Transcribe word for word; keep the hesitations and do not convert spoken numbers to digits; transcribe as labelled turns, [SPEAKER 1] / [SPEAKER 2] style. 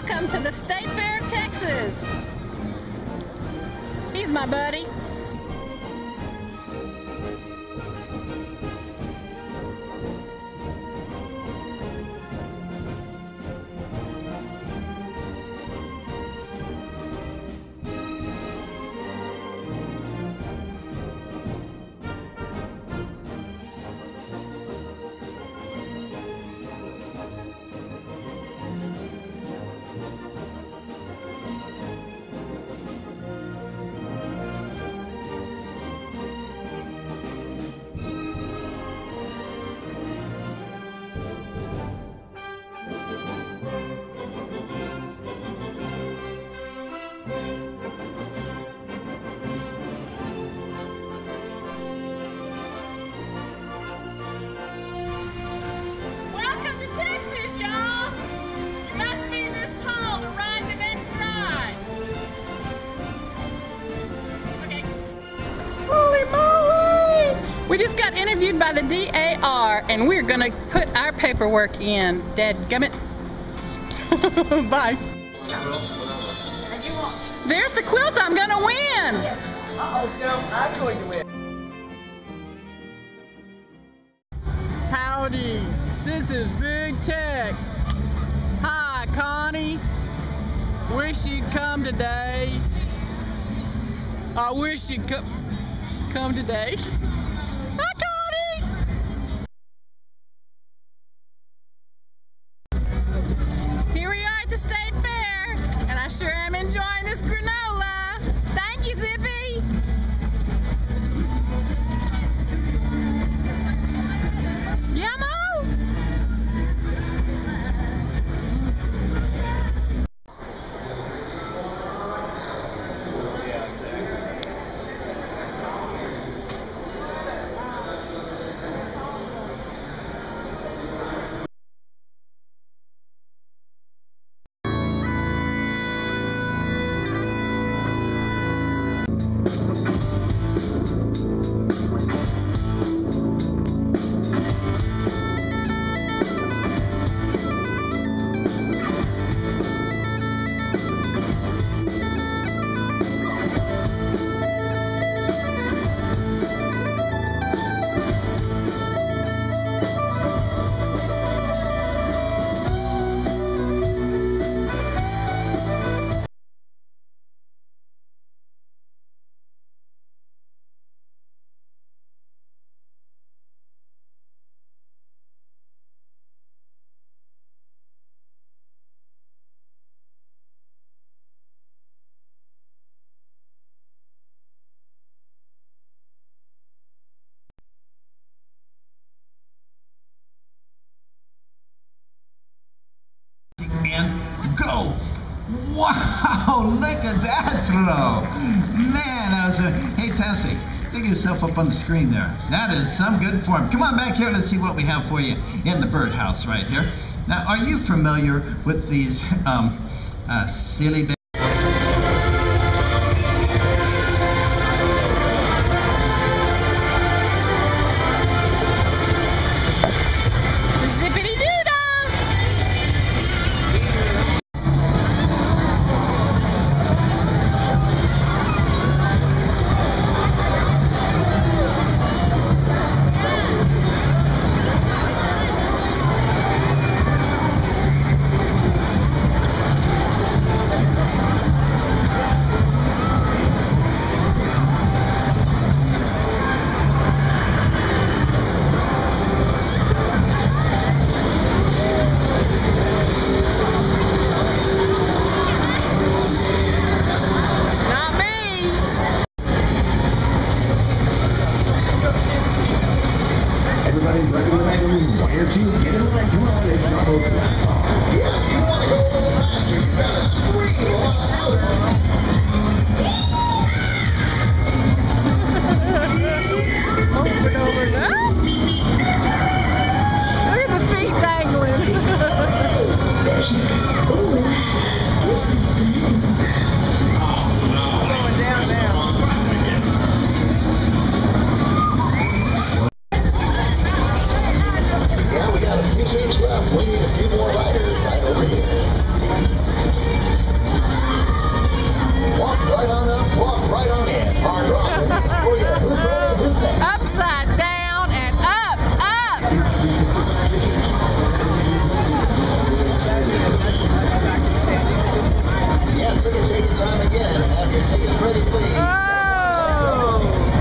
[SPEAKER 1] Welcome to the State Fair of Texas. He's my buddy. We just got interviewed by the D A R and we're gonna put our paperwork in. Dadgummit. Bye. There's the quilt I'm gonna win.
[SPEAKER 2] Uh-oh, no, I'm going to win.
[SPEAKER 1] Howdy, this is Big Tex. Hi, Connie. Wish you'd come today. I wish you'd come come today. Hi, Connie! Here we are at the State Fair, and I sure am enjoying this granola. Thank you, Zippy! Yummo!
[SPEAKER 3] And go! Wow, look at that throw! Man, that was a... Hey, Tessie, dig yourself up on the screen there. That is some good form. Come on back here, let's see what we have for you in the birdhouse right here. Now, are you familiar with these um, uh, silly
[SPEAKER 4] left. We need a few more riders right over here.
[SPEAKER 3] ticket taking time again. Have your tickets ready, please.
[SPEAKER 1] Oh!